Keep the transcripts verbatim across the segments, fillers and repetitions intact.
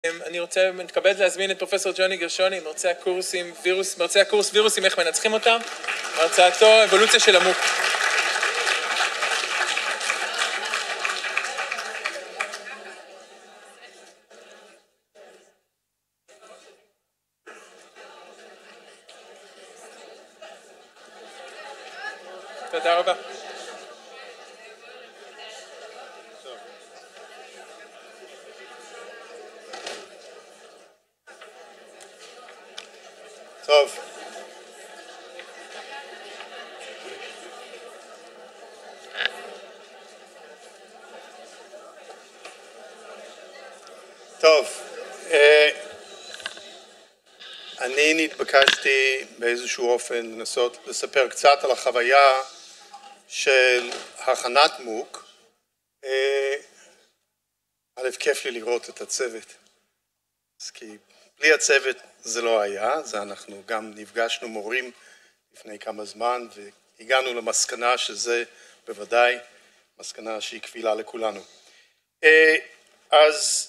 אני רוצה, מתכבד להזמין את פרופסור ג'וני גרשוני, מרצה הקורסים, וירוס, מרצה הקורס וירוסים, איך מנצחים אותם, הרצאתו אבולוציה של המוק. תודה רבה. טוב. טוב. אני נתבקשתי באיזשהו אופן לנסות לספר קצת על החוויה של הכנת מוק. א', כיף לי לראות את הצוות. אז כי בלי הצוות זה לא היה, זה אנחנו גם נפגשנו מורים לפני כמה זמן והגענו למסקנה שזה בוודאי מסקנה שהיא קבילה לכולנו. אז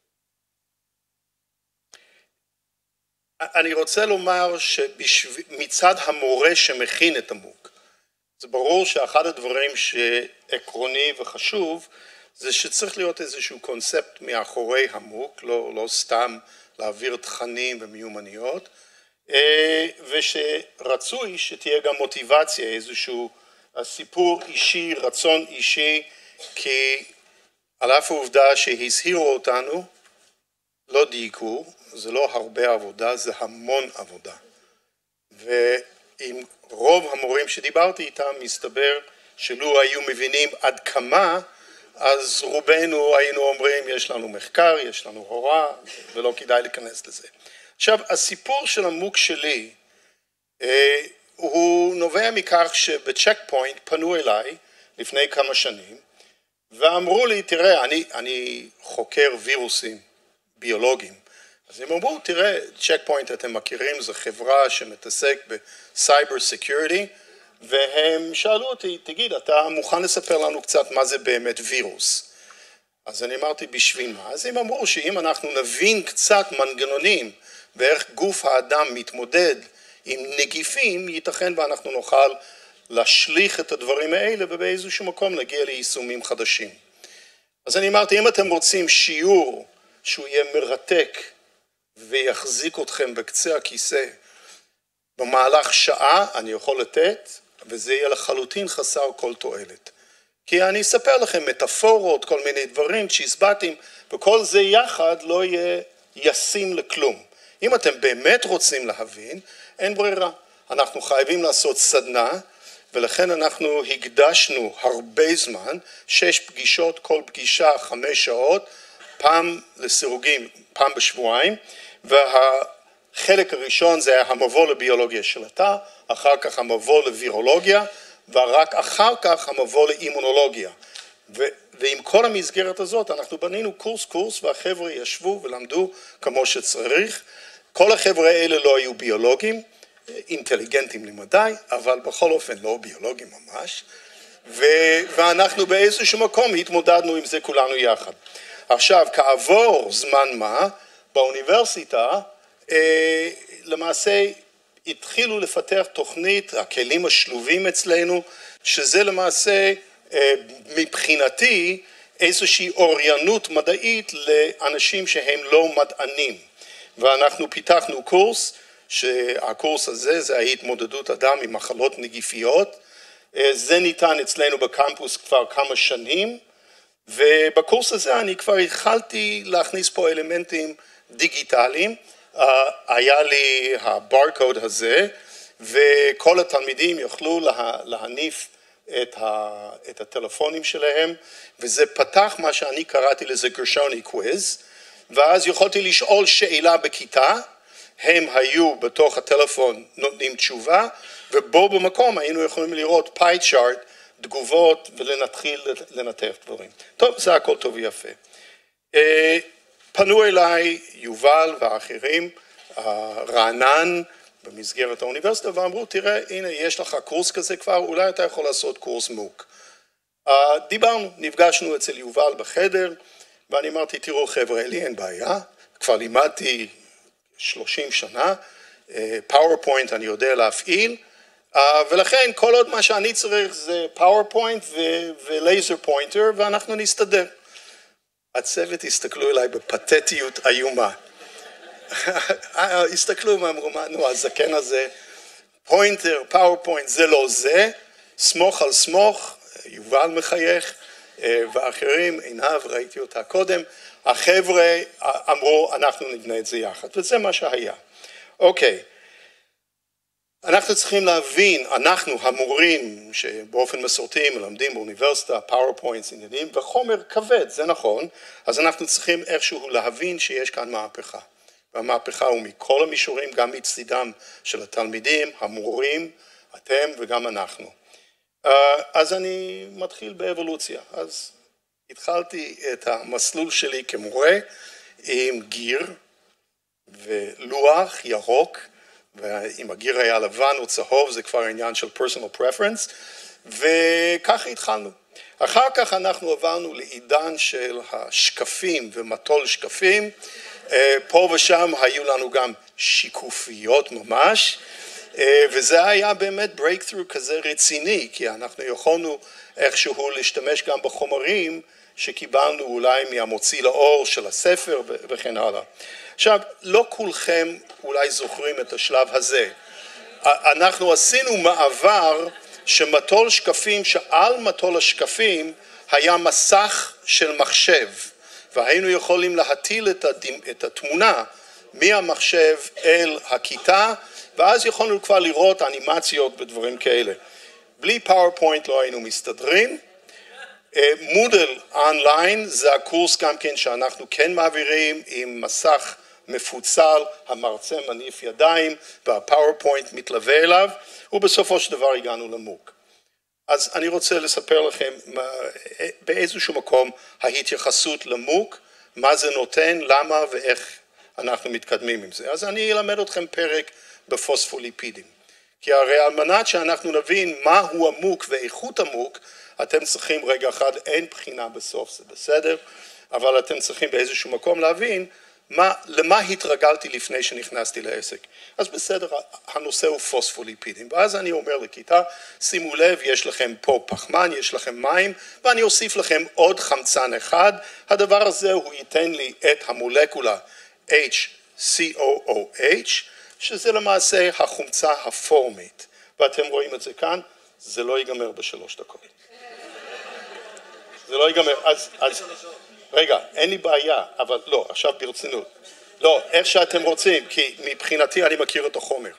אני רוצה לומר שמצד המורה שמכין את המוק, זה ברור שאחד הדברים שעקרוני וחשוב זה שצריך להיות איזשהו קונספט מאחורי המוק, לא, לא סתם להעביר תכנים ומיומנויות, ושרצוי שתהיה גם מוטיבציה, איזשהו סיפור אישי, רצון אישי, כי על אף העובדה שהזהירו אותנו, לא דייקו, זה לא הרבה עבודה, זה המון עבודה. ועם רוב המורים שדיברתי איתם, מסתבר שלו היו מבינים עד כמה, אז רובנו היינו אומרים, יש לנו מחקר, יש לנו הוראה, ולא כדאי להיכנס לזה. עכשיו, הסיפור של המוק שלי, אה, הוא נובע מכך שבצ'ק פוינט פנו אליי לפני כמה שנים, ואמרו לי, תראה, אני, אני חוקר וירוסים ביולוגיים, אז הם אמרו, תראה, צ'ק פוינט אתם מכירים, זו חברה שמתעסק בסייבר סקיוריטי, והם שאלו אותי, תגיד, אתה מוכן לספר לנו קצת מה זה באמת וירוס? אז אני אמרתי, בשביל מה? אז הם אמרו שאם אנחנו נבין קצת מנגנונים, ואיך גוף האדם מתמודד עם נגיפים, ייתכן ואנחנו נוכל להשליך את הדברים האלה, ובאיזשהו מקום נגיע ליישומים חדשים. אז אני אמרתי, אם אתם רוצים שיעור שהוא יהיה מרתק, ויחזיק אתכם בקצה הכיסא, במהלך שעה אני יכול לתת, וזה יהיה לחלוטין חסר כל תועלת. כי אני אספר לכם מטאפורות, כל מיני דברים, צ'יזבטים, וכל זה יחד לא יהיה ישים לכלום. אם אתם באמת רוצים להבין, אין ברירה. אנחנו חייבים לעשות סדנה, ולכן אנחנו הקדשנו הרבה זמן, שש פגישות, כל פגישה חמש שעות, פעם לסירוגים, פעם בשבועיים, והחלק הראשון זה המבוא לביולוגיה של התא, אחר כך המבוא לווירולוגיה, ורק אחר כך המבוא לאימונולוגיה. ו- ועם כל המסגרת הזאת אנחנו בנינו קורס קורס, והחבר'ה ישבו ולמדו כמו שצריך. כל החבר'ה האלה לא היו ביולוגים, אינטליגנטים למדי, אבל בכל אופן לא ביולוגים ממש, ו- ואנחנו באיזשהו מקום התמודדנו עם זה כולנו יחד. עכשיו, כעבור זמן מה, באוניברסיטה, אה, למעשה התחילו לפתח תוכנית, הכלים השלובים אצלנו, שזה למעשה אה, מבחינתי איזושהי אוריינות מדעית לאנשים שהם לא מדענים. ואנחנו פיתחנו קורס, שהקורס הזה זה ההתמודדות אדם עם מחלות נגיפיות, אה, זה ניתן אצלנו בקמפוס כבר כמה שנים, ובקורס הזה אני כבר התחלתי להכניס פה אלמנטים דיגיטליים, היה לי הברקוד הזה, וכל התלמידים יוכלו לה, להניף את, ה, את הטלפונים שלהם, וזה פתח מה שאני קראתי לזה גרשוני קוויז, ואז יכולתי לשאול שאלה בכיתה, הם היו בתוך הטלפון נותנים תשובה, ובו במקום היינו יכולים לראות פאי צ'ארט, תגובות ולנתחיל לנתח דברים. טוב, זה הכל טוב ויפה. פנו אליי יובל ואחרים, רענן במסגרת האוניברסיטה, ואמרו, תראה, הנה, יש לך קורס כזה כבר, אולי אתה יכול לעשות קורס מוק. דיברנו, נפגשנו אצל יובל בחדר, ואני אמרתי, תראו חבר'ה, לי אין בעיה, כבר לימדתי שלושים שנה, פאורפוינט אני יודע להפעיל, ולכן כל עוד מה שאני צריך זה פאורפוינט ולייזר פוינטר, ואנחנו נסתדר. הצוות הסתכלו אליי בפתטיות איומה. הסתכלו ואמרו, מה, נו, הזקן הזה, פוינטר, פאורפוינט, זה לא זה, סמוך על סמוך, יובל מחייך, ואחרים, עינב, ראיתי אותה קודם, החבר'ה אמרו, אנחנו נבנה את זה יחד, וזה מה שהיה. אוקיי, אנחנו צריכים להבין, אנחנו המורים שבאופן מסורתי מלמדים באוניברסיטה, פאורפוינטס, עניינים, וחומר כבד, זה נכון, אז אנחנו צריכים איכשהו להבין שיש כאן מהפכה. והמהפכה הוא מכל המישורים, גם מצדם של התלמידים, המורים, אתם וגם אנחנו. אז אני מתחיל באבולוציה, אז התחלתי את המסלול שלי כמורה עם גיר ולוח ירוק, ואם הגיר היה לבן או צהוב זה כבר עניין של personal preference, וככה התחלנו. אחר כך אנחנו עברנו לעידן של השקפים ומטול שקפים, פה ושם היו לנו גם שיקופיות ממש, וזה היה באמת breakthrough כזה רציני, כי אנחנו יכולנו איכשהו להשתמש גם בחומרים שקיבלנו אולי מהמוציא לאור של הספר וכן הלאה. עכשיו, לא כולכם אולי זוכרים את השלב הזה. אנחנו עשינו מעבר שמטול שקפים, שעל מטול השקפים היה מסך של מחשב, והיינו יכולים להטיל את התמונה מהמחשב אל הכיתה, ואז יכולנו כבר לראות אנימציות ודברים כאלה. בלי פאורפוינט לא היינו מסתדרים. מודל אונליין זה הקורס גם כן שאנחנו כן מעבירים עם מסך מפוצל, המרצה מניף ידיים והפאורפוינט מתלווה אליו, ובסופו של דבר הגענו למוק. אז אני רוצה לספר לכם באיזשהו מקום ההתייחסות למוק, מה זה נותן, למה ואיך אנחנו מתקדמים עם זה. אז אני אלמד אתכם פרק בפוספוליפידים. כי הרי על מנת שאנחנו נבין מהו המוק ואיכות המוק, אתם צריכים רגע אחד, אין בחינה בסוף, זה בסדר, אבל אתם צריכים באיזשהו מקום להבין מה, למה התרגלתי לפני שנכנסתי לעסק. אז בסדר, הנושא הוא פוספוליפידים, ואז אני אומר לכיתה, שימו לב, יש לכם פה פחמן, יש לכם מים, ואני אוסיף לכם עוד חמצן אחד, הדבר הזה הוא ייתן לי את המולקולה H C O O H, שזה למעשה החומצה הפורמית, ואתם רואים את זה כאן, זה לא ייגמר בשלוש דקות. זה לא ייגמר, אז, אז, רגע, אין לי בעיה, אבל לא, עכשיו ברצינות. לא, איך שאתם רוצים, כי מבחינתי אני מכיר את החומר.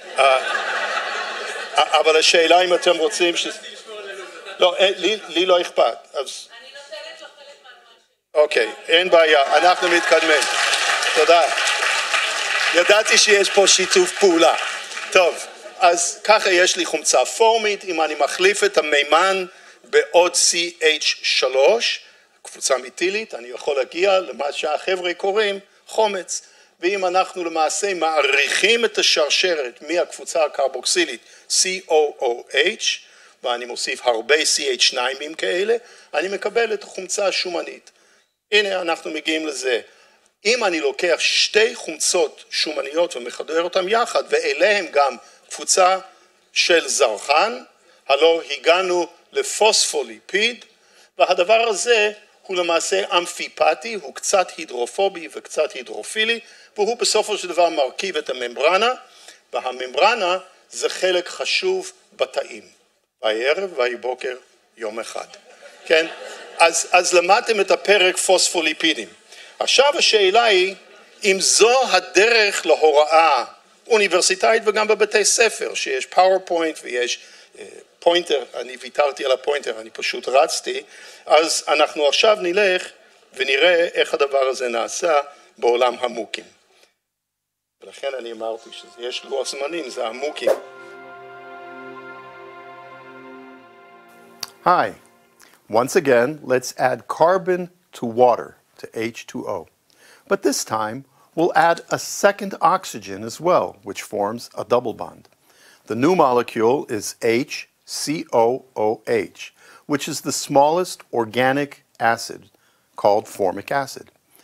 אבל השאלה אם אתם רוצים ש... לא, לי לא אכפת, אז... אני נותנת לו חלק מהזמן. אוקיי, אין בעיה, אנחנו מתקדמים. תודה. ידעתי שיש פה שיתוף פעולה. טוב, אז ככה יש לי חומצה פורמית, אם אני מחליף את המימן בעוד C H שלוש, קבוצה מיתילית, אני יכול להגיע למה שהחבר'ה קוראים חומץ. ואם אנחנו למעשה מעריכים את השרשרת מהקבוצה הקרבוקסילית C O O H, ואני מוסיף הרבה C H שניים כאלה, אני מקבל את החומצה השומנית. הנה אנחנו מגיעים לזה. אם אני לוקח שתי חומצות שומניות ומחבר אותם יחד, ואליהם גם קבוצה של זרחן, הלא הגענו לפוספוליפיד, והדבר הזה הוא למעשה אמפיפטי, הוא קצת הידרופובי וקצת הידרופילי, והוא בסופו של דבר מרכיב את הממברנה, והממברנה זה חלק חשוב בתאים. בערב והבוקר יום אחד. כן? אז, אז למדתם את הפרק פוספוליפידים. עכשיו השאלה היא, אם זו הדרך להוראה אוניברסיטאית וגם בבתי ספר, שיש פאורפוינט ויש פוינטר, אני ויתרתי על הפוינטר, אני פשוט רצתי, אז אנחנו עכשיו נלך ונראה איך הדבר הזה נעשה בעולם המוקים. ולכן אני אמרתי שיש לוח זמנים, זה המוקים. Hi, once again, let's add carbon to water, to H two O. But this time, we'll add a second oxygen as well, which forms a double bond. The new molecule is H C O O H, which is the smallest organic acid called formic acid.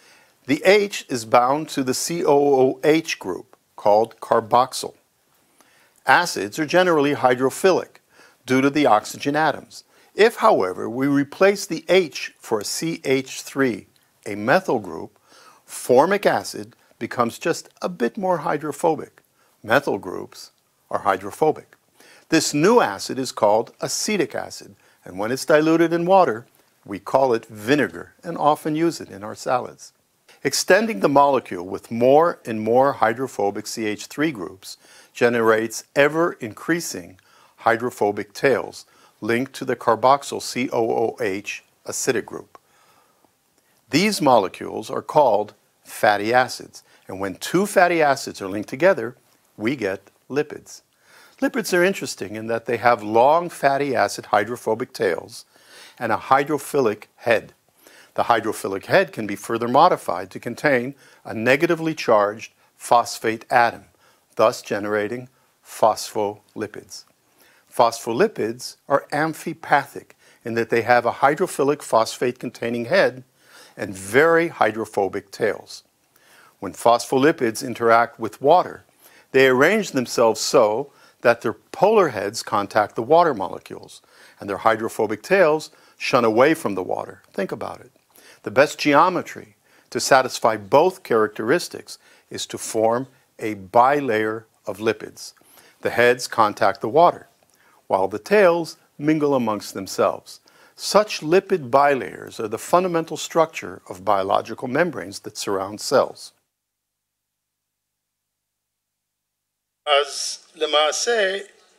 The H is bound to the C O O H group, called carboxyl. Acids are generally hydrophilic due to the oxygen atoms. If, however, we replace the H for a C H three, a methyl group, formic acid becomes just a bit more hydrophobic. Methyl groups are hydrophobic. This new acid is called acetic acid, and when it's diluted in water, we call it vinegar and often use it in our salads. Extending the molecule with more and more hydrophobic C H three groups generates ever-increasing hydrophobic tails linked to the carboxyl C O O H acidic group. These molecules are called fatty acids, and when two fatty acids are linked together, we get lipids. Lipids are interesting in that they have long fatty acid hydrophobic tails and a hydrophilic head. The hydrophilic head can be further modified to contain a negatively charged phosphate atom, thus generating phospholipids. Phospholipids are amphipathic in that they have a hydrophilic phosphate-containing head and very hydrophobic tails. When phospholipids interact with water, they arrange themselves so that their polar heads contact the water molecules, and their hydrophobic tails shun away from the water. Think about it. The best geometry to satisfy both characteristics is to form a bilayer of lipids. The heads contact the water, while the tails mingle amongst themselves. Such lipid bilayers are the fundamental structure of biological membranes that surround cells. אז למעשה,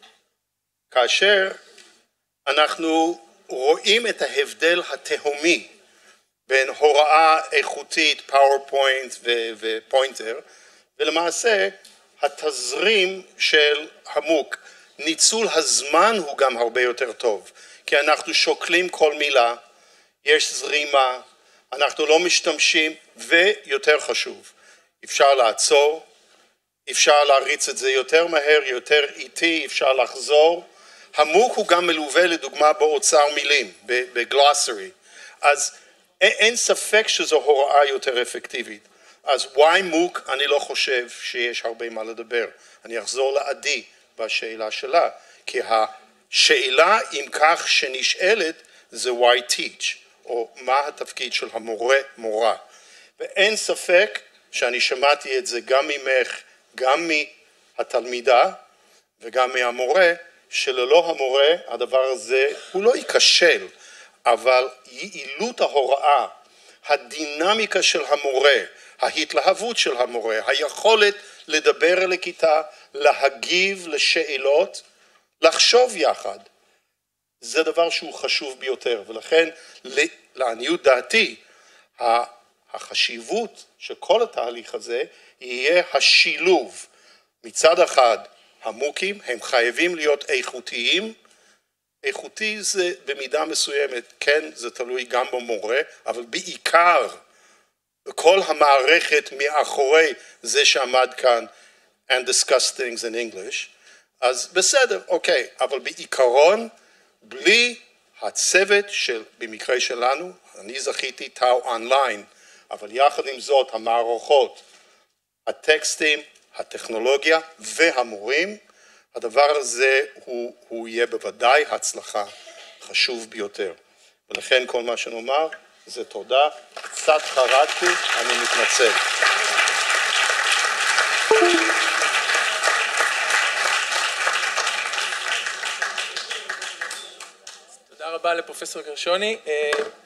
כאשר אנחנו רואים את ההבדל התהומי בין הוראה איכותית, פאורפוינט ופוינטר, ולמעשה התזרים של המוק, ניצול הזמן הוא גם הרבה יותר טוב, כי אנחנו שוקלים כל מילה, יש זרימה, אנחנו לא משתמשים, ויותר חשוב, אפשר לעצור, אפשר להריץ את זה יותר מהר, יותר איטי, אפשר לחזור. המוק הוא גם מלווה לדוגמה באוצר מילים, בגלוסרי. אז אין ספק שזו הוראה יותר אפקטיבית. אז why מוק? אני לא חושב שיש הרבה מה לדבר. אני אחזור לעדי בשאלה שלה, כי השאלה אם כך שנשאלת זה why teach, או מה התפקיד של המורה מורה. ואין ספק שאני שמעתי את זה גם ממך, גם מהתלמידה וגם מהמורה, שללא המורה הדבר הזה הוא לא ייכשל, אבל יעילות ההוראה, הדינמיקה של המורה, ההתלהבות של המורה, היכולת לדבר אל הכיתה, להגיב לשאלות, לחשוב יחד, זה דבר שהוא חשוב ביותר, ולכן לעניות דעתי, החשיבות של כל התהליך הזה יהיה השילוב. מצד אחד, המוקים הם חייבים להיות איכותיים, איכותי זה במידה מסוימת, כן, זה תלוי גם במורה, אבל בעיקר, כל המערכת מאחורי זה שעמד כאן and discuss things in English, אז בסדר, אוקיי, אבל בעיקרון, בלי הצוות של, במקרה שלנו, אני זכיתי טאו אונליין, אבל יחד עם זאת, המערכות, הטקסטים, הטכנולוגיה והמורים, הדבר הזה הוא, הוא יהיה בוודאי הצלחה חשוב ביותר. ולכן כל מה שנאמר זה תודה. קצת חרדתי, אני מתנצל. תודה רבה לפרופסור גרשוני.